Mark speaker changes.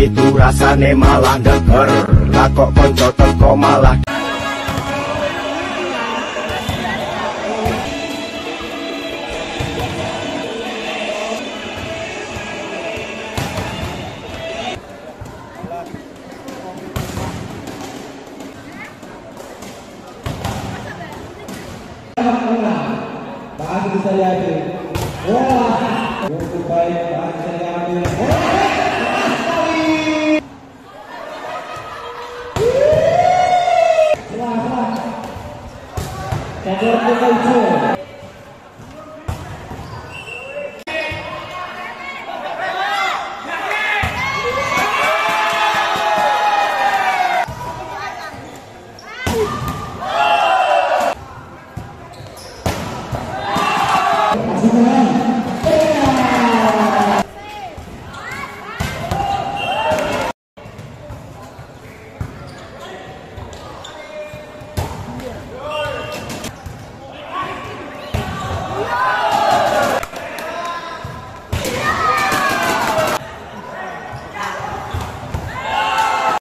Speaker 1: itu rasane malah deger. Lah kok konco teko malah
Speaker 2: Bagus bisa diambil. Wah, cukup baik, bagus bisa diambil. Salah. Sabar kita itu.